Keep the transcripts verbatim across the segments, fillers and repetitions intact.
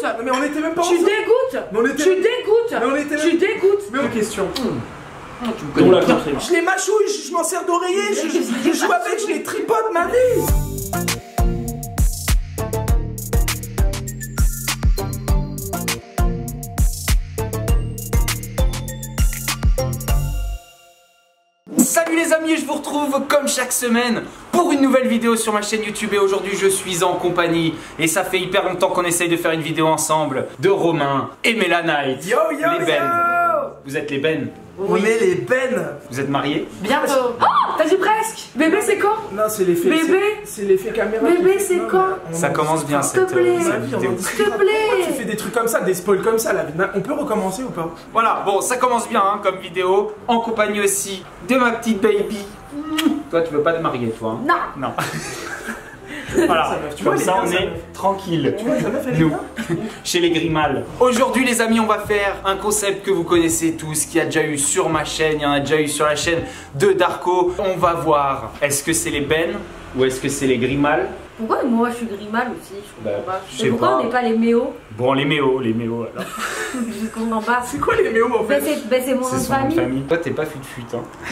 Mais on était même pas Tu ensemble. dégoûtes. Mais on était... Tu dégoûtes. Mais on était Tu même... dégoûtes. Mais on... question. Mmh. Tu me On connais l'a bien. compris. Je les mâchouille, je, je m'en sers d'oreiller, je, je, je joue avec, je les tripote ma vie. Salut les amis, je vous retrouve comme chaque semaine pour une nouvelle vidéo sur ma chaîne YouTube et aujourd'hui je suis en compagnie et ça fait hyper longtemps qu'on essaye de faire une vidéo ensemble de Romain et Mélanite. Yo yo les Ben. yo. Vous êtes les Ben. On est les bennes. Vous êtes mariés? Bientôt. Oh, t'as dit presque. Bébé, c'est quand? Non, c'est l'effet. Bébé. C'est l'effet caméra. Bébé, qui fait- c'est non, quand? mais on Ça en commence bien discutera. cette, S'il te plaît. euh, cette Ma vie, on en vidéo. discutera. S'il te plaît. Pourquoi tu fais des trucs comme ça, des spoils comme ça, la vie. On peut recommencer ou pas? Voilà, bon ça commence bien hein, comme vidéo, en compagnie aussi de ma petite baby. Toi tu veux pas te marier toi hein? Non. Non. Voilà, Ça meuf, tu comme vois, ça elle est on bien, est sa meuf. tranquille. Tu vois, ça meuf, elle est Nous, bien. chez les Grimal. Aujourd'hui les amis, on va faire un concept que vous connaissez tous, qui a déjà eu sur ma chaîne, il y en a déjà eu sur la chaîne de Darko. On va voir, est-ce que c'est les Ben ou est-ce que c'est les Grimal? Pourquoi moi je suis Grimal aussi? Je comprends Bah, pas. je Et sais pourquoi pas. on n'est pas les Méo? Bon les Méo, les Méo alors. Je comprends pas. C'est quoi les méos en Bah fait? c'est bah, c'est mon nom C'est de son nom de famille. famille. Toi t'es pas fut-fut hein.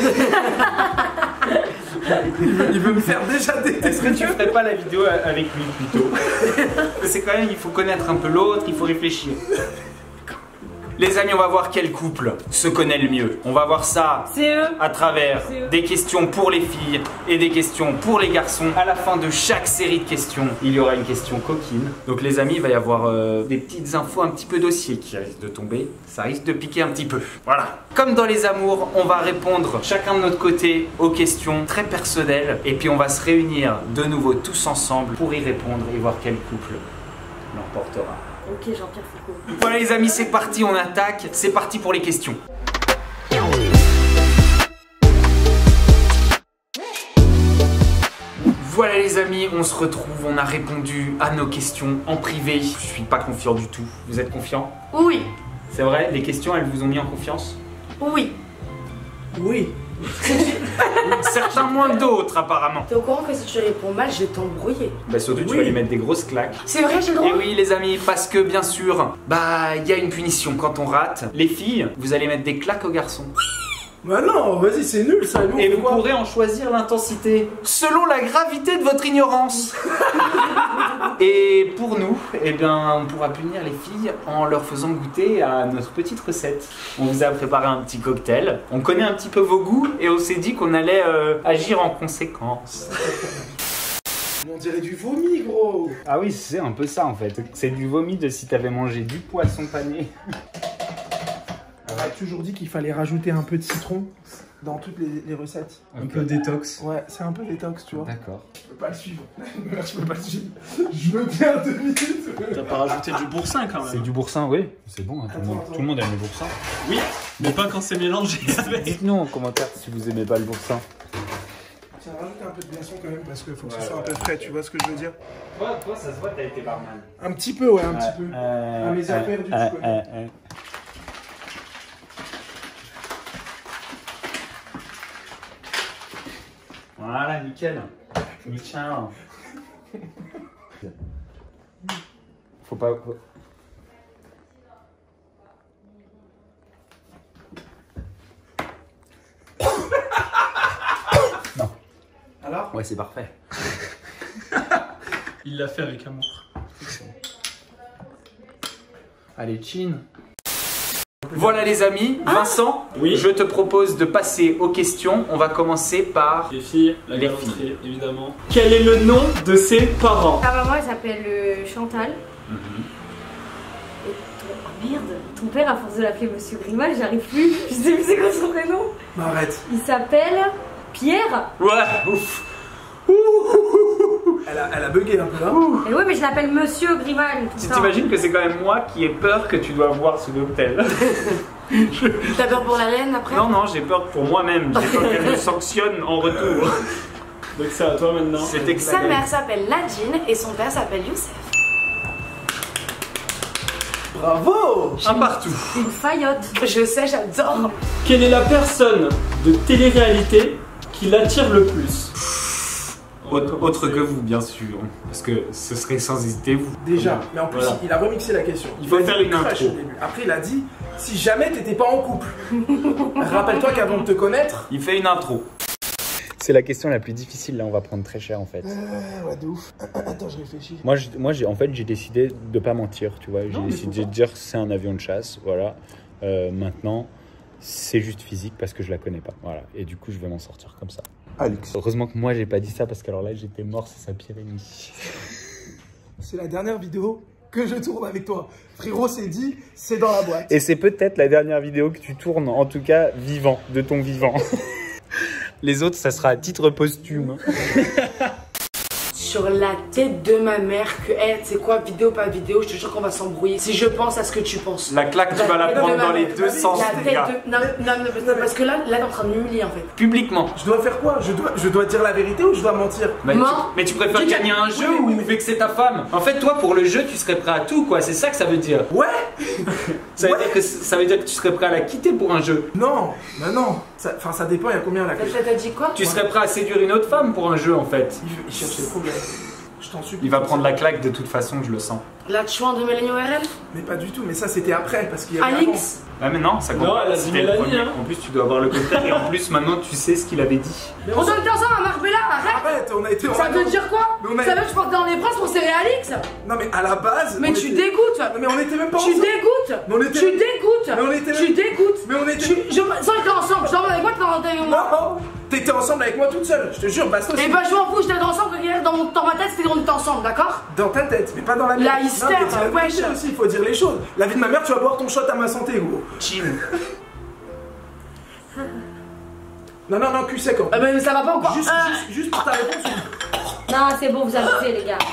Il veut me faire déjà Est-ce détester. que tu ferais pas la vidéo avec lui plutôt? C'est quand même, il faut connaître un peu l'autre, il faut réfléchir. Les amis, on va voir quel couple se connaît le mieux. On va voir ça C'est eux. à travers C'est eux. des questions pour les filles et des questions pour les garçons. À la fin de chaque série de questions, il y aura une question coquine. Donc les amis, il va y avoir euh, des petites infos un petit peu dossiers qui risquent de tomber. Ça risque de piquer un petit peu. Voilà. Comme dans les amours, on va répondre chacun de notre côté aux questions très personnelles. Et puis on va se réunir de nouveau tous ensemble pour y répondre et voir quel couple l'emportera. Ok, Jean-Pierre Foucault. Voilà les amis, c'est parti, on attaque. C'est parti pour les questions. Voilà les amis, on se retrouve, on a répondu à nos questions en privé. Je suis pas confiant du tout. Vous êtes confiant? Oui. C'est vrai, les questions elles vous ont mis en confiance? Oui. Oui. Certains moins que d'autres apparemment. T'es au courant que si tu réponds mal, je vais t'embrouiller. Bah surtout tu Oui. vas lui mettre des grosses claques. C'est vrai, j'ai le droit. Et oui les amis, parce que bien sûr, bah il y a une punition quand on rate. Les filles, vous allez mettre des claques aux garçons. Bah non, vas-y, c'est nul ça. Nous, on Et fait vous quoi? pourrez en choisir l'intensité selon la gravité de votre ignorance. Et pour nous, eh bien, on pourra punir les filles en leur faisant goûter à notre petite recette. On vous a préparé un petit cocktail. On connaît un petit peu vos goûts et on s'est dit qu'on allait euh, agir en conséquence. On dirait du vomi, gros. Ah oui, c'est un peu ça en fait. C'est du vomi de si t'avais mangé du poisson pané. On a toujours dit qu'il fallait rajouter un peu de citron dans toutes les, les recettes. Un peu détox. Ouais, c'est un peu détox, tu vois. D'accord. Je peux pas le suivre. Je peux pas le suivre. Je veux bien deux minutes. T'as pas rajouté du boursin quand C'est même. du boursin, oui. C'est bon, hein, tout, le Attends, monde, attends. tout le monde aime le boursin. Oui, mais pas quand c'est mélangé avec. Dites-nous en commentaire si vous aimez pas le boursin. Tiens, rajoute un peu de glaçon quand même parce qu'il faut que Ouais, ce soit un ouais. peu frais, tu vois ce que je veux dire? Toi, toi, ça se voit, t'as été barman. Un petit peu, ouais, un petit peu. Euh, Ah, mes heures perdues, tu connais. euh. Voilà, nickel. Nickel. Faut pas... faut- Non. Alors? Ouais, c'est parfait. Il l'a fait avec amour. Allez, chin. Voilà les amis, Vincent, Oui. je te propose de passer aux questions. On va commencer par... Les filles, la Les galanterie, évidemment. Quel est le nom de ses parents? Ta maman, elle s'appelle euh, Chantal. Et ton... Oh merde, ton père, à force de l'appeler Monsieur Grimal, j'arrive plus. Je sais plus c'est quoi son prénom. Bah arrête. Il s'appelle Pierre. Ouais, ouf. Elle a, elle a bugué un peu là. Et oui, mais je l'appelle Monsieur Grimal. tout Tu le temps. t'imagines que c'est quand même moi qui ai peur que tu dois voir ce cocktail. T'as peur pour la reine après? Non, non, j'ai peur pour moi-même. J'ai peur qu'elle me sanctionne en retour. Donc c'est à toi maintenant. C'était que Sa mère s'appelle Nadine et son père s'appelle Youssef. Bravo. un partout. Une faillotte. Je sais, j'adore. Quelle est la personne de télé-réalité qui l'attire le plus? Autre, autre que vous, bien sûr. Parce que ce serait sans hésiter vous. Déjà, mais en plus, Voilà. il a remixé la question. Il faut a faire dit une crush intro. au début. Après, il a dit si jamais t'étais pas en couple. Rappelle-toi qu'avant de te connaître. Il fait une intro. C'est la question la plus difficile, là, on va prendre très cher en fait. Euh, ouais, de ouf. Attends, je réfléchis. Moi, je, moi j'ai, en fait, j'ai décidé de pas mentir, tu vois. J'ai Non, mais décidé de pourquoi dire que c'est un avion de chasse, voilà. Euh, maintenant, c'est juste physique parce que je la connais pas, voilà. Et du coup, je vais m'en sortir comme ça. Alex. Heureusement que moi, j'ai pas dit ça parce que alors là, j'étais mort, c'est sa pire ennemi. C'est la dernière vidéo que je tourne avec toi. Frérot s'est dit, c'est dans la boîte. Et c'est peut-être la dernière vidéo que tu tournes, en tout cas, vivant, de ton vivant. Les autres, ça sera à titre posthume. Sur la tête de ma mère que, hey, tu sais quoi, vidéo pas vidéo, je te jure qu'on va s'embrouiller. Si je pense à ce que tu penses. La claque, tu vas la Non, prendre mais dans ma- les deux sens, La les tête gars. de. Non, non, non, parce- parce que là, là, t'es en train de m'humilier en fait. Publiquement. Je dois faire quoi je dois, je dois dire la vérité ou je dois mentir? Mais tu, Mens. mais tu préfères Tu- gagner un Oui, jeu oui, oui, ou oui. vexer ta femme? En fait, toi, pour le jeu, tu serais prêt à tout, quoi. C'est ça que ça veut dire. Ouais. Ça veut, Ouais. dire que, ça veut dire que tu serais prêt à la quitter pour un jeu. Non, bah non. Ça- Enfin, ça, dépend, il y a combien la clé? Ça t'a dit quoi? Tu serais prêt à séduire une autre femme pour un jeu, en fait. Il, il cherche les problèmes. Je t'en supplie. Il va prendre la claque de toute façon, je le sens. La chouin de Mélanie O R L? Mais pas du tout, mais ça c'était après parce qu'il y avait Alix? Ah mais non, ça compte Non, pas, elle a dit c'était le Mélanie, premier. hein. En plus, tu dois avoir le cocktail et en plus, maintenant, tu sais ce qu'il avait dit. On doit être ensemble à Marbella, arrête! Arrête, on a été en Ça veut vacances. dire quoi? Mais on a- Ça veut que je porte dans les bras pour serrer Alix? Non mais à la base. Mais on tu était- dégoûtes! Non mais on était même pas Tu ensemble. dégoûtes! Mais on était- Tu dégoûtes! Mais on était Tu même- dégoûtes! Mais on était. Tu... Je... Sans être ensemble, je dors avec moi, t'es en avec moi! Non, t'étais ensemble avec moi toute seule. Je te jure, bastos. Et bah je m'en fous, j'étais ensemble, quand dans, mon... dans ma tête c'était qu'on était ensemble, d'accord? Dans ta tête, mais pas dans la mienne. La hystère, Non, mais dis la wesh. vérité aussi, il faut dire les choses. La vie de ma mère, tu vas boire ton shot à ma santé, gros. Chill. Non, non, non, cul sec. hein. Ah mais ça va pas ou quoi? Juste, Ah. juste, juste pour ta réponse. Non, c'est bon, vous abusez, les gars.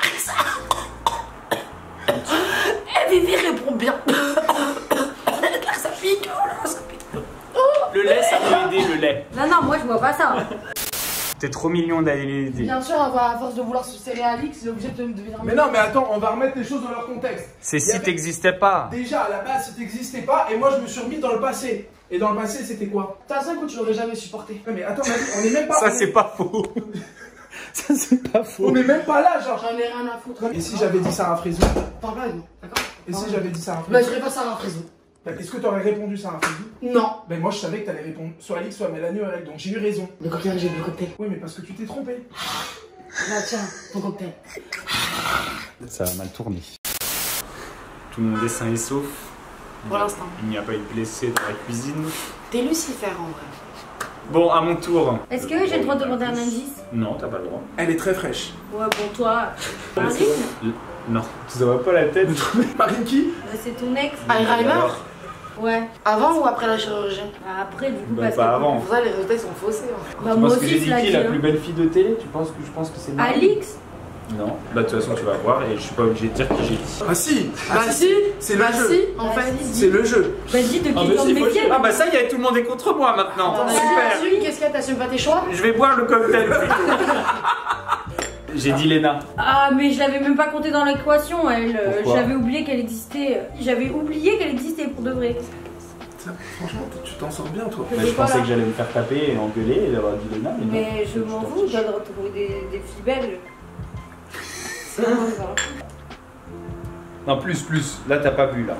Eh Vivi répond bien! Ça pique! Oh là, ça pique! Le lait, ça peut aider, le lait. Non, non, moi, je vois pas ça. T'es trop mignon d'aller l'aider. Bien sûr, à force de vouloir se serrer Alix, il est obligé de me devenir Mais non, mais attends, on va remettre les choses dans leur contexte. C'est Il y si avait- t'existais pas. Déjà, à la base, ça n'existait pas, et moi je me suis remis dans le passé. Et dans le passé, c'était quoi? T'as un coup, tu l'aurais jamais supporté. Non mais attends, Mali, on est même pas. Ça, on c'est est- pas faux. Ça, c'est pas faux. On est même pas là, genre. J'en ai rien à foutre. Et si j'avais dit Sarah Frézou? Parle pas avec moi, d'accord? Et si j'avais dit Sarah Bah, Frézou? je réponds ça à un frisou. Bah, est-ce que t'aurais répondu Sarah Frézou? Non. Ben moi je savais que t'allais répondre soit Alix, soit Mélanie ou Alec, donc j'ai eu raison. Le cocktail, j'ai bu le cocktail. Oui mais parce que tu t'es trompé. Là, tiens, ton cocktail. Ça a mal tourné. Tout le monde est sain et sauf. Pour l'instant. Il n'y a pas eu de blessé dans la cuisine. T'es Lucifer en vrai. Bon, à mon tour. Est-ce que j'ai le droit de demander un indice? Non, t'as pas le droit. Elle est très fraîche. Ouais, bon, toi. Marine, Non, tu vois pas la tête. Marine qui? euh, c'est ton ex? Alzheimer? Ouais. Avant ou après la chirurgie? Bah, après, du coup, Bah, parce pas que. avant. Pour ça, les résultats ils sont faussés. En fait. Bah, Tu moi penses que j'ai aussi, dit je l'ai qui dit. la hein. plus belle fille de télé? Tu penses que je pense que c'est Marine? Alix? Non. Bah de toute façon tu vas voir et je suis pas obligé de dire qui j'ai dit. Ah si. Bah si, c'est bah le jeu. si, en Bah, fait. si. C'est le jeu. Vas-y, de qui Ah, tu mais t'en si, faut le méfies? dire. Ah bah ça y est, tout le monde est contre moi maintenant. Bah, Super. Celui, qu'est-ce qu'il y a? T'assumes pas tes choix? Je vais boire le cocktail plutôt. J'ai dit Léna. Ah, mais je l'avais même pas compté dans l'équation, elle. euh, Pourquoi J'avais oublié qu'elle existait. J'avais oublié qu'elle existait pour de vrai. Ça, franchement, tu t'en sors bien toi. Mais je pensais que j'allais me faire taper et engueuler et d'avoir dit Léna. Mais, non. Mais je m'en fous, je dois retrouver des, des filles belles. C'est vraiment ça. Non, plus, plus. Là t'as pas vu là.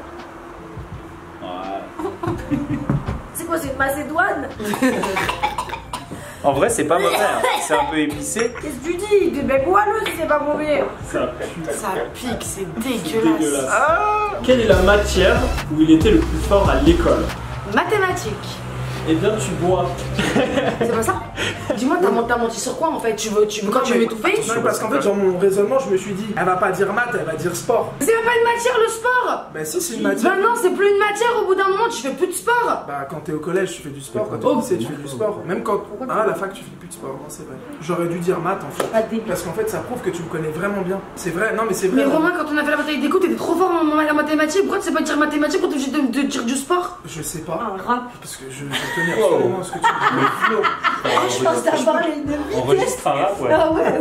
Voilà. C'est quoi, c'est une Macédoine? En vrai c'est pas mauvais, hein. C'est un peu épicé. Qu'est-ce que tu dis? Des becs moelleux si c'est pas mauvais. Ça Ça pique, c'est dégueulasse. dégueulasse. Quelle est la matière où il était le plus fort à l'école? Mathématiques. Eh bien, tu bois. C'est pas ça? Dis-moi, t'as menti, t'as menti sur quoi en fait? Tu veux, tu veux, quand tu veux m'étouffer? Non, parce qu'en fait, dans mon raisonnement, je me suis dit, elle va pas dire maths, elle va dire sport. C'est même pas une matière le sport! Bah si, c'est une matière. Bah non, c'est plus une matière au bout d'un moment, tu fais plus de sport! Bah quand t'es au collège, tu fais du sport. Quand t'es Oh. au lycée, tu fais du sport. Même quand. Ah, à la fac, tu fais plus de sport. Non, c'est vrai. J'aurais dû dire maths en fait. Pas de débile. Parce qu'en fait, ça prouve que tu me connais vraiment bien. C'est vrai. Non, mais c'est Mais vrai. Romain, quand on a fait la bataille des coups, t'étais trop fort en la mathématique. Pourquoi tu sais pas dire mathématiques quand t'es obligé de, de dire du sport? Je sais pas. Un rap. Parce que je, je tenais absolument à ce que tu me Ah, je pense d'avoir les deux On enregistre un rap, ouais. Ah ouais.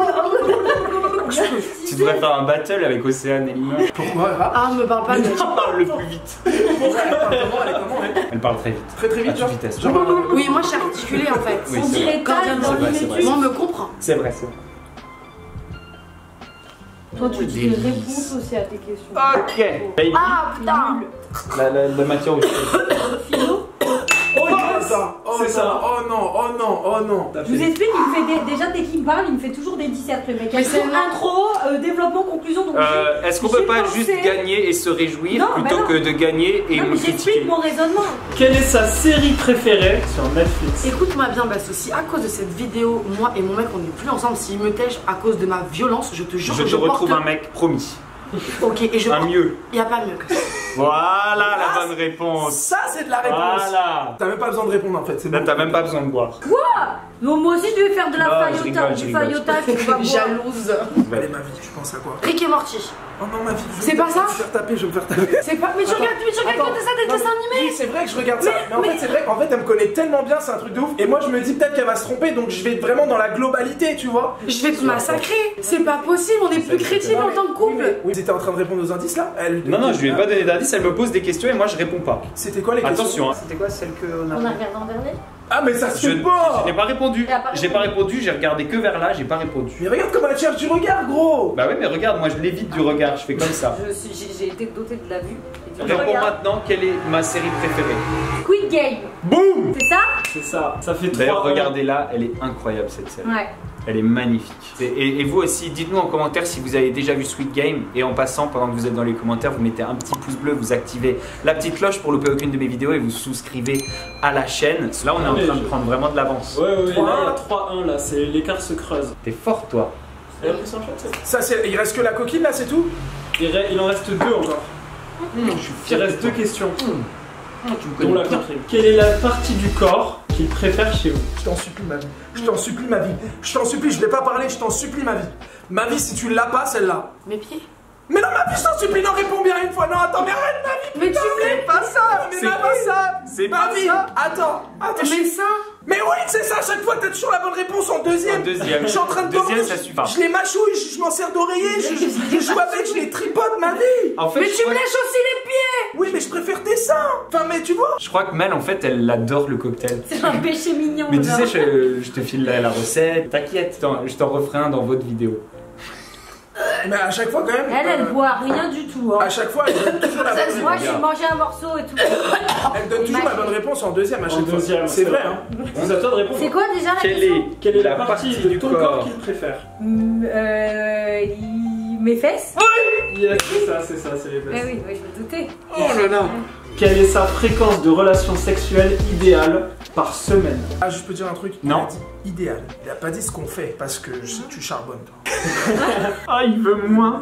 Tu devrais faire un battle avec Océane et Lima. Pourquoi rap? Ah, me parle pas de. Qui parle le plus vite? Elle parle comment? Elle est comment elle Elle parle très vite. Très très À vite, toute genre. vitesse. Genre, euh, Oui, moi je suis articulée en fait. Oui, On c'est dirait vrai. Tal dans C'est vrai, c'est Mimikyu. vrai. Moi on me comprend. C'est vrai, c'est vrai. Toi, tu dis Des les réponses aussi à tes questions. Ok. Ah putain. La, la, la matière aussi. Philo. Oh, ça. Oh, C'est non. ça. Oh non, oh non, oh non. T'as Je vous fait- explique, il me fait des- déjà dès qu'il me parle, il me fait toujours des dissertes le mec. Mais c'est Intro, intro, euh, développement, conclusion. Donc Euh, Est-ce qu'on j'ai peut pas pensé- juste gagner et se réjouir Non, plutôt bah non. que de gagner et non, me mais critiquer? j'explique mon raisonnement. Quelle est sa série préférée sur Netflix? Écoute-moi bien, Basso, si à cause de cette vidéo, moi et mon mec on n'est plus ensemble, s'il me tèche à cause de ma violence, je te jure Je que te je retrouve porte... un mec, promis. Ok, et je... Un mieux. Il a pas mieux que ça. Voilà la bonne réponse. Ça, c'est de la réponse. Voilà. T'as même pas besoin de répondre en fait. C'est Là, bon. t'as même pas besoin de boire. Non, moi aussi je vais faire de la Non, je faillota, rigole, je du rigole. faillota, tu vas voir. Jalouse. Allez, ma vie, tu penses à quoi? Rick et Morty. Oh non, ma vie. je C'est vais pas me ça faire taper, je vais me faire taper. C'est pas... Mais tu Attends, regardes, mais tu regardes attends, que ça des non, dessins mais- animés. Oui, c'est vrai que je regarde ça. Mais, en fait, c'est vrai qu'en fait, elle me connaît tellement bien, c'est un truc de ouf. Et moi, je me dis peut-être qu'elle va se tromper, donc je vais être vraiment dans la globalité, tu vois. Je vais te massacrer. C'est pas possible, on est plus crédible en tant que couple. Oui, vous étiez en train de répondre aux indices là? Elle- Non, non, je lui ai pas donné d'indice, elle me pose des questions et moi je réponds pas. C'était quoi les questions? Attention, hein. C'était quoi celle qu'on On a regardé en dernier. Ah, mais ça se Je, fait pas! je n'ai pas répondu. Elle a pas J'ai pas répondu, j'ai regardé que vers là, j'ai pas répondu. Mais regarde comment elle cherche du regard, gros! Bah ouais, mais regarde, moi je l'évite du regard, je fais comme ça. Je suis- J'ai j'ai été dotée de la vue. Et du Réponds regard. maintenant, quelle est ma série préférée? Squid Game. Boum! C'est ça? C'est ça. Ça fait D'ailleurs, trois. regardez là, elle est incroyable cette série. Ouais. Elle est magnifique. Et, et- et vous aussi, dites-nous en commentaire si vous avez déjà vu Squid Game. Et en passant, pendant que vous êtes dans les commentaires, vous mettez un petit pouce bleu, vous activez la petite cloche pour louper aucune de mes vidéos et vous souscrivez à la chaîne. Là, on est en train de prendre vraiment de l'avance. Ouais, ouais, ouais, là il y trois a trois un là, c'est l'écart se creuse. T'es fort, toi. T'as l'impression de chanter? Ça, c'est. Il reste que la coquine là, c'est tout? Il, re- il en reste deux encore. je suis Il fier de reste toi. deux questions. Tu me Dont connais la bien. quatrième. Quelle est la partie du corps qu'il préfère chez vous? Je t'en supplie, ma vie. Je t'en supplie, ma vie. Je t'en supplie, je vais pas parler, je t'en supplie, ma vie. Ma vie, si tu l'as pas, celle-là. Mes pieds. Mais non, ma vie, je t'en supplie, non, réponds bien une fois. Non, attends, mais arrête, ma vie. Mais tu me l'aimes pas ça. Mais C'est ma pas vie, ça. C'est ma pas vie. ça. Attends, attends. je- Mais ça. Mais oui, c'est ça, à chaque fois, t'as toujours la bonne réponse en deuxième. En deuxième. Je suis en train de Deuxième, dormir, ça je- suffit pas. Je les mâchouille, je, je m'en sers d'oreiller, je, je, je joue avec, je les tripote, ma vie. En fait, Mais je tu me crois- lèches aussi les pieds. Oui, mais je préfère tes seins. Enfin, mais tu vois. Je crois que Mel, en fait, elle adore le cocktail. C'est un péché mignon. Mais tu genre. sais, je, je te file la, la recette. T'inquiète, je t'en- je t'en referai un dans votre vidéo. Mais à chaque fois, quand même. Elle, elle euh, boit rien du tout. Hein. À chaque fois, elle donne toujours la bonne Moi, réponse. j'ai mangé un morceau et tout. Elle donne toujours la bonne réponse en deuxième à En chaque fois. deuxième, C'est c'est vrai, vrai. hein. C'est à toi de répondre. C'est quoi déjà la Quelle question? est, Quelle est la, la partie, partie de du ton corps, corps qu'il préfère? Mm, euh, il- Mes fesses? Yes, c'est ça, c'est ça, c'est les Eh fesses. oui, oui, je me doutais. Oh là là. Quelle est sa fréquence de relation sexuelle idéale par semaine? Ah, je peux dire un truc? Il Non. a dit idéal. Il a pas dit ce qu'on fait parce que je- tu charbonnes, toi. Ah, il veut moins.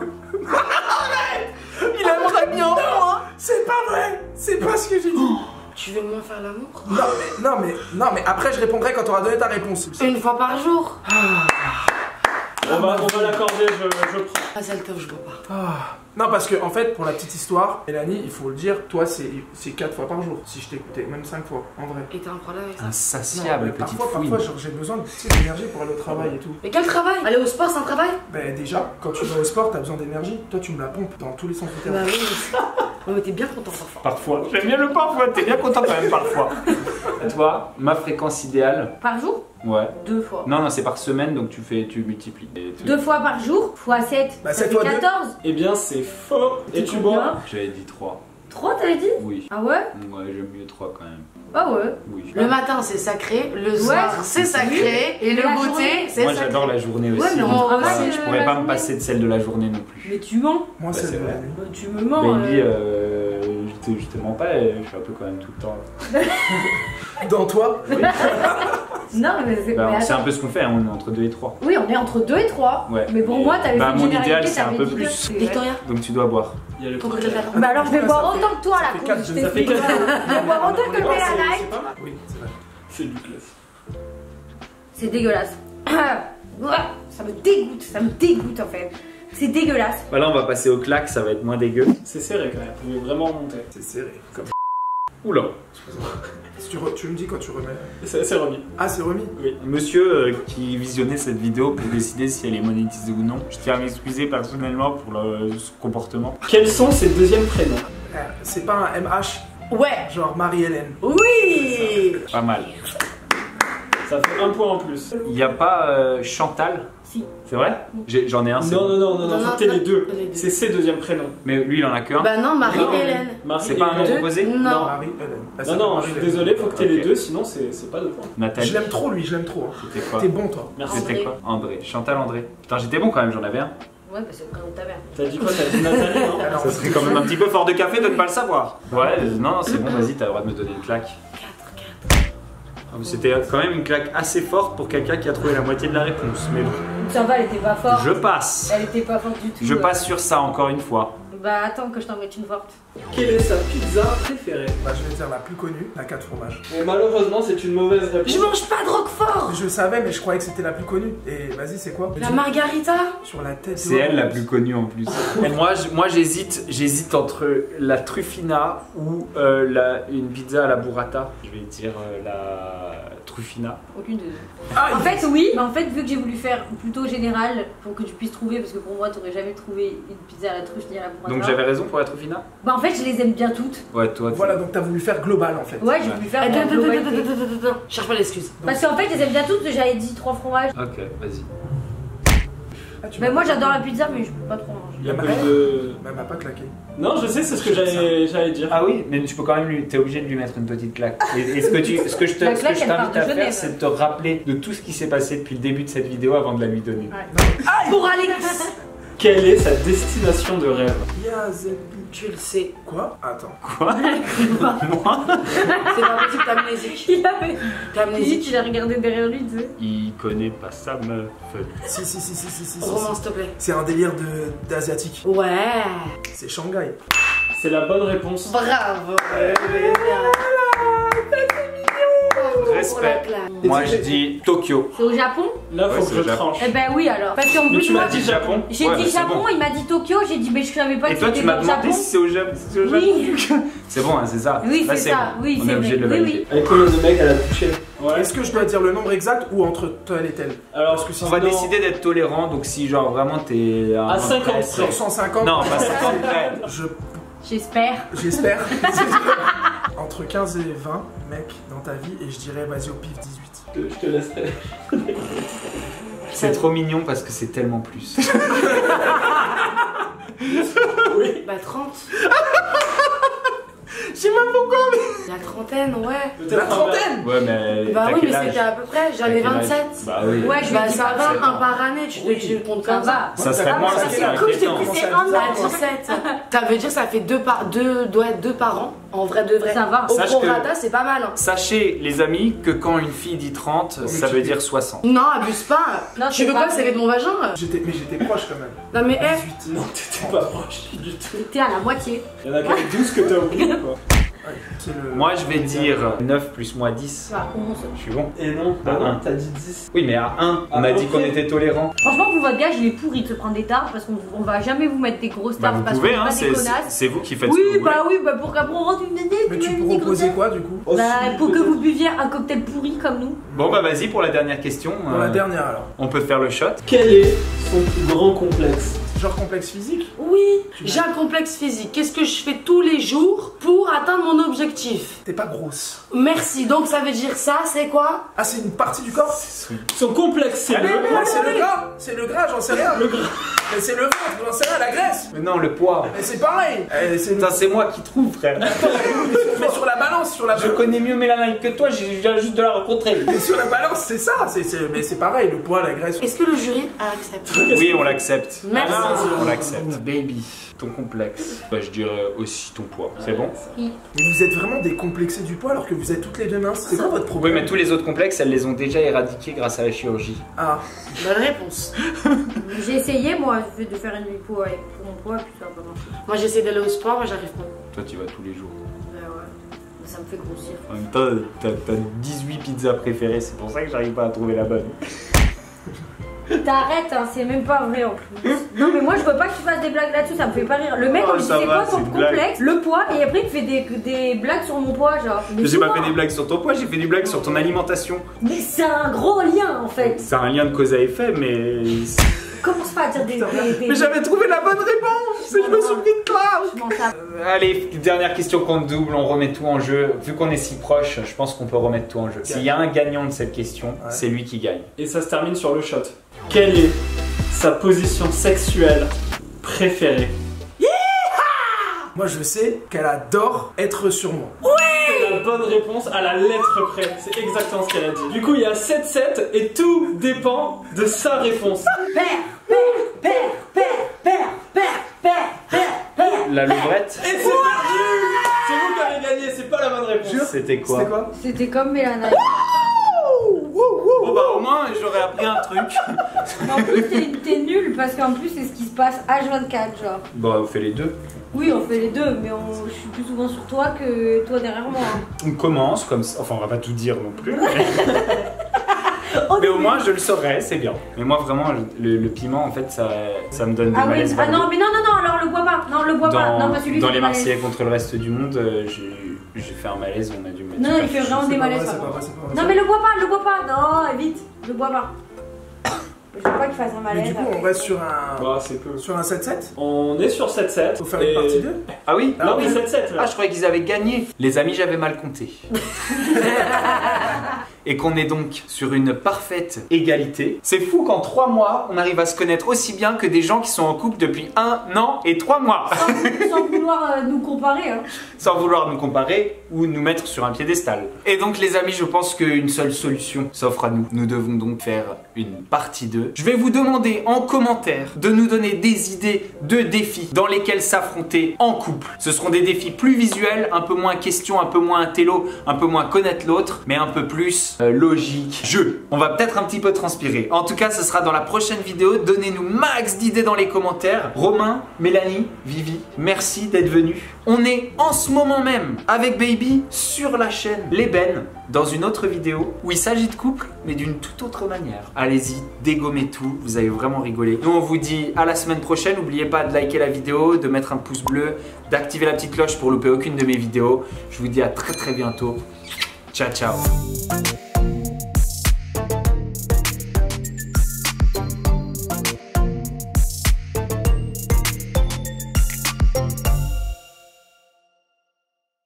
Il aimerait bien moi. C'est pas vrai. C'est pas ce que j'ai dit. Tu veux moins faire l'amour? Non mais, non mais, non mais après je répondrai quand tu auras donné ta réponse. Une fois par jour. On va, on va l'accorder, je, je prends. Ah, c'est le top, je bois pas. Ah. Non parce que en fait pour la petite histoire, Mélanie, il faut le dire, toi c'est c'est quatre fois par jour si je t'écoutais, même cinq fois en vrai. Et t'as un problème avec ça? Insatiable, mais petite parfois, fouine. parfois genre, j'ai besoin de tu sais, d'énergie pour aller au travail et tout. Mais quel travail? Aller au sport, c'est un travail? Ben déjà, quand tu vas au sport, t'as besoin d'énergie. Toi tu me la pompes dans tous les sens du terme. Bah oui. On était bien content parfois. Parfois. J'aime bien le parfois, t'es bien content quand même parfois. Toi, ma fréquence idéale? Par jour? Ouais. Deux fois. Non, non, c'est par semaine, donc tu fais, tu multiplies. Et tu- Deux fois par jour, fois sept, Bah, ça sept fait fois deux. quatorze. Eh bien, c'est faux. Et tu combien? bois? J'avais dit trois. Trois, t'avais dit? Oui. Ah ouais? Ouais, j'aime mieux trois quand même. Ah ouais. Oui. Le matin, c'est sacré. Le soir, c'est sacré. Et le La goûter, journée. c'est Moi, sacré. j'adore la journée aussi. Ouais, mais on donc, travaille, euh, euh, je pourrais la pas me journée. passer de celle de la journée non plus. Mais tu mens. Moi Bah, c'est c'est vrai. Bah, tu me mens. Baby, euh. euh, je, te, je te mens pas, euh, je suis un peu quand même tout le temps. Dans toi. Non, mais c'est. Bah, mais c'est un attends. peu ce qu'on fait, hein, on est entre deux et trois. Oui, on est entre deux et trois. Ouais. Mais pour moi, t'avais Bah, fait une mon généralité, idéal, c'est un t'avais peu dit plus. deux, c'est vrai. Victoria, Donc tu dois boire. Il y a le ton cocktail. cocktail Bah alors, je vais Ça boire fait- autant que toi ça là. fait cause, quatre, je ça fait t'explique. quatre. Je vais boire autant que le Non, c'est- Pélanite. c'est pas mal. Oui, c'est vrai. C'est du classe. C'est dégueulasse. Ouais, ça me dégoûte, ça me dégoûte en fait. C'est dégueulasse. Voilà, on va passer au claque, ça va être moins dégueu. C'est serré quand même. Il veut vraiment remonter. C'est serré. Comme... Oula. Si tu, re- tu me dis quand tu remets. C'est c'est remis. Ah, c'est remis. Monsieur euh, qui visionnait cette vidéo pour décider si elle est monétisée ou non, je tiens à m'excuser personnellement pour le, ce comportement. Quels sont ses deuxièmes prénoms? Euh, C'est pas un M H, ouais. genre Marie-Hélène. Oui. Pas mal. Ça fait un point en plus. Il n'y a pas euh, Chantal? Si. C'est vrai? J'ai- J'en ai un, c'est Non, bon. non, non, non, non, Non, faut non, que t'aies les deux. les deux. C'est ses deuxièmes prénoms. Mais lui, il en a qu'un. Bah non, Marie-Hélène. Marie C'est pas un nom Deux. composé? Non. Marie-Hélène. Ah, c'est Non, non, Marie-Hélène. je suis désolé, faut que t'aies les Ok. deux, sinon c'est c'est pas de points. Je Nathalie. l'aime trop lui, je l'aime trop. hein. C'était quoi? T'es bon toi. Merci. C'était André. quoi? André. Chantal André. Putain, j'étais bon quand même, j'en avais un. Ouais, bah c'est le prénom de ta mère. T'as dit quoi? T'as dit Nathalie, non? Alors, Ça serait quand même un petit peu fort de café de ne pas le savoir. Ouais, euh, non, non, c'est bon, vas-y, t'as le droit de me donner une claque. Ah, mais C'était quand même une claque assez forte pour quelqu'un qui a trouvé la moitié de la réponse. Mais bon, Ça va, elle était pas forte. je passe. Elle était pas forte du tout. Je euh. passe sur ça encore une fois. Bah attends que je t'en mette une forte. Quelle est sa pizza préférée? bah, je vais dire la plus connue, la quatre fromages. Et malheureusement, c'est une mauvaise réponse. Je mange pas de Roquefort. Je savais, mais je croyais que c'était la plus connue. Et vas-y, c'est quoi? La margarita. Sur la tête. C'est elle la plus connue en plus. Et moi, je- moi j'hésite, j'hésite entre la truffina ou euh, la, une pizza à la burrata. Je vais dire euh, la truffina. Aucune des deux. Ah, En il- fait, oui, mais en fait, vu que j'ai voulu faire plutôt général pour que tu puisses trouver, parce que pour moi, t'aurais jamais trouvé une pizza à la truffe ni à la burrata. Donc j'avais raison pour la truffina? Bah en fait, je les aime bien toutes. Ouais, toi. tu- Voilà, donc t'as voulu faire global en fait. Ouais, j'ai voulu faire Attends, la attends, attends, globalité. attends, attends, attends, attends. Cherche pas l'excuse. Parce qu'en fait, je les aime bien toutes, j'avais dit trois fromages. Ok, vas-y. Ah, tu Mais m'as- moi, j'adore la pizza, mais je peux pas trop en manger. Il y a Bah, plus elle- de. Mais elle m'a pas claqué. Non, je sais, c'est ce que j'allais j'allais dire. Ah oui, mais tu peux quand même lui, t'es obligé de lui mettre une petite claque. Et, et ce que tu, ce que je te, La ce que claque, je elle part t'invite de à faire, Genève. c'est de te rappeler de tout ce qui s'est passé depuis le début de cette vidéo avant de la lui donner. Pour Alex. Quelle est sa destination de rêve? Yazeb. Tu le sais. Quoi? Attends. Quoi? Moi? C'est pas possible, t'es amnésique. Il avait T'es dit amnésique. qu'il a regardé derrière lui, tu sais. Il connaît pas sa meuf. Si, si, si, si, si, si. si, Roman, si. s'il te plaît. C'est un délire de d'asiatique. Ouais. C'est Shanghai. C'est la bonne réponse. Bravo. Respect. Moi je dis Tokyo. C'est au Japon? Là, Ouais, faut c'est que le je Japon. tranche. Eh ben oui alors. Parce qu'en Mais plus, tu moi, m'as dit Japon. j'ai Ouais, dit bah, c'est Japon, bon. il m'a dit Tokyo, j'ai dit, mais je savais pas Et que toi tu c'était m'as dans le demandé Japon. si c'est au Japon. si c'est au Japon. Oui. C'est bon, hein, c'est ça. Oui, Là, c'est ça. bon. Oui, On c'est est obligé vrai. de le Oui, valider. Avec combien de mecs elle a touché? Ouais. Est-ce que je dois dire le nombre exact ou entre toi et elle? Alors, Parce que si On va non. décider d'être tolérant, donc si genre vraiment t'es À cinquante près, près. cent cinquante? Non, pas cinquante près. Je J'espère. J'espère. Entre quinze et vingt, mec, dans ta vie, et je dirais vas-y au pif dix-huit. Je te- je te laisserai. C'est trop mignon parce que c'est tellement plus. Oui. Bah trente. Je sais pas pourquoi, mais. La trentaine, ouais. Peut-être La un trentaine! Ouais, mais. Bah t'as oui, mais quel âge c'était à peu près. T'as J'avais quel âge vingt-sept. Bah oui. Ouais, je Bah vais dire ça va, vingt-sept. un par année, tu te, Oui. tu comptes Ça comme ça. va. Ça serait Ah, moins, ça ça fait serait un coup, je t'ai inquiétant. poussé. C'est un Bah an. dix-sept. Ça veut dire ça fait deux par deux, doit être deux par an. En vrai de vrai. Ça va. Au Sache prorata, c'est pas mal. Hein. Sachez, les amis, que quand une fille dit trente, ça veut dire soixante. Non, abuse pas. Non, Tu c'est veux pas quoi, c'est vrai. de mon vagin? J'étais, mais j'étais proche quand même. Non mais eh. dix-huit. Non, t'étais pas proche du tout. T'es à la moitié. Il y en a quand même douze que t'as oublié quoi. Ouais, qui est le- Moi, je vais dire neuf plus moi dix. Tu vois, onze. Je suis bon. Et non, Ah, bah non, un. t'as dit dix. Oui, mais à un, on Ah, a dit ok. qu'on était tolérant. Franchement, pour votre gage, il est pourri de se prendre des tartes parce qu'on on va jamais vous mettre des grosses Bah, tartes vous parce pouvez, qu'on est hein, pas c'est des c'est- connasses. c'est vous qui faites ce Oui, que vous bah voulez. oui, bah pour qu'après on rentre une nénette. Mais tu pourrais proposer quoi du coup? Oh, Bah si, pour que peut-être. vous buviez un cocktail pourri comme nous. Bon, bah vas-y pour la dernière question. Pour la euh, dernière alors. On peut faire le shot. Quel est son plus grand complexe? Genre complexe physique? Oui, j'ai un complexe physique. Qu'est-ce que je fais tous les jours pour atteindre mon objectif? T'es pas grosse. Merci. Donc ça veut dire ça, c'est quoi? Ah, c'est une partie du corps? Son complexe, c'est Allez, le. mais c'est le gras! C'est le gras, j'en sais rien! Le gras. Mais c'est le ventre, j'en sais rien, la graisse! Mais non, le poids. Mais c'est pareil! Eh, c'est le- Putain, c'est moi qui trouve, frère. Mais sur la balance, sur la Je connais mieux Mélanie que toi, j'ai viens juste de la rencontrer. Mais sur la balance, c'est ça! c'est- c'est- Mais c'est pareil, le poids, la graisse. Est-ce que le jury accepte? Oui, on l'accepte. Merci. On l'accepte. Baby, ton complexe. Bah, je dirais aussi ton poids. C'est bon? Mais vous êtes vraiment décomplexés du poids alors que vous êtes toutes les deux minces. C'est quoi votre Oui, problème? mais tous les autres complexes, elles les ont déjà éradiqués grâce à la chirurgie. Ah, Bonne réponse. J'ai essayé moi de faire une lipo avec pour mon poids et puis ça va pas marcher. Moi j'essaie d'aller au sport, moi j'arrive pas. Toi, tu vas tous les jours. Bah ouais. Ça me fait grossir. En même temps, t'as t'as dix-huit pizzas préférées, c'est pour ça que j'arrive pas à trouver la bonne. T'arrêtes, hein, c'est même pas vrai en plus. Non mais moi je veux pas que tu fasses des blagues là-dessus, ça me fait pas rire. Le mec Oh, il me dit ça c'est va, quoi ton c'est une blague. complexe, le poids, et après il fait des, des blagues sur mon poids genre. Mais J'ai pas souvent. fait des blagues sur ton poids, j'ai fait des blagues sur ton alimentation. Mais c'est un gros lien en fait. C'est un lien de cause à effet, mais. Commence pas à dire des. des, des- Mais j'avais trouvé la bonne réponse! Et je me suis pris de classe! Je m'en tape. Euh, allez, dernière question compte double, on remet tout en jeu. Vu qu'on est si proche, je pense qu'on peut remettre tout en jeu. S'il y a un gagnant de cette question, ouais. c'est lui qui gagne. Et ça se termine sur le shot. Quelle est sa position sexuelle préférée? Moi je sais qu'elle adore être sur moi. C'est la bonne réponse à la lettre près. C'est exactement ce qu'elle a dit. Du coup, il y a sept sept et tout dépend de sa réponse. Père, père, père, père, père, père, père, père, père. La levrette. Et c'est perdu. C'est vous qui avez gagné, c'est pas la bonne réponse. C'était quoi? C'était quoi? C'était comme Mélana. Bon bah au moins j'aurais appris un truc. Mais en plus, t'es t'es nul parce qu'en plus, c'est ce qui se passe H vingt-quatre, genre. Bon, on fait les deux. Oui, on fait les deux, mais on... je suis plus souvent sur toi que toi derrière moi. On commence comme ça. Enfin, on va pas tout dire non plus. Mais, mais au moins je le saurais, c'est bien. Mais moi vraiment, le, le piment en fait, ça, ça me donne des Ah oui, malaises. ah non, mais non, non, non, alors le bois pas. Non, le bois pas. Dans, Non, parce que lui, dans c'est les malaise. Marseillais contre le reste du monde, euh, j'ai j'ai fait un malaise, on a dû me mettre. Non, il fait vraiment C'est des pas malaises. vrai, ça. c'est pas vrai, c'est pas vrai. Non, mais le bois pas, le bois pas. Non, vite, le bois pas. Je veux pas qu'il fasse un Mais malaise. du coup, on reste sur un. Bah, c'est peu. Sur un sept sept. On est sur sept sept. Faut faire et... une partie deux. Ah oui. Non, oui, sept sept. Ah, je croyais qu'ils avaient gagné. Les amis, j'avais mal compté. Et qu'on est donc sur une parfaite égalité. C'est fou qu'en trois mois, on arrive à se connaître aussi bien que des gens qui sont en couple depuis un an et trois mois. Sans, sans vouloir euh, nous comparer. Hein. Sans vouloir nous comparer ou nous mettre sur un piédestal. Et donc les amis, je pense qu'une seule solution s'offre à nous. Nous devons donc faire une partie deux. Je vais vous demander en commentaire de nous donner des idées de défis dans lesquels s'affronter en couple. Ce seront des défis plus visuels, un peu moins questions, un peu moins intello, un peu moins connaître l'autre, mais un peu plus euh, logique. Jeu. On va peut-être un petit peu transpirer. En tout cas, ce sera dans la prochaine vidéo. Donnez-nous max d'idées dans les commentaires. Romain, Mélanie, Vivi, merci d'être venus. On est en ce moment même avec Baby sur la chaîne L'Ébène dans une autre vidéo où il s'agit de couple mais d'une toute autre manière. Allez-y, dégommez tout, vous allez vraiment rigoler. Nous on vous dit à la semaine prochaine. N'oubliez pas de liker la vidéo, de mettre un pouce bleu, d'activer la petite cloche pour louper aucune de mes vidéos. Je vous dis à très très bientôt. Ciao ciao.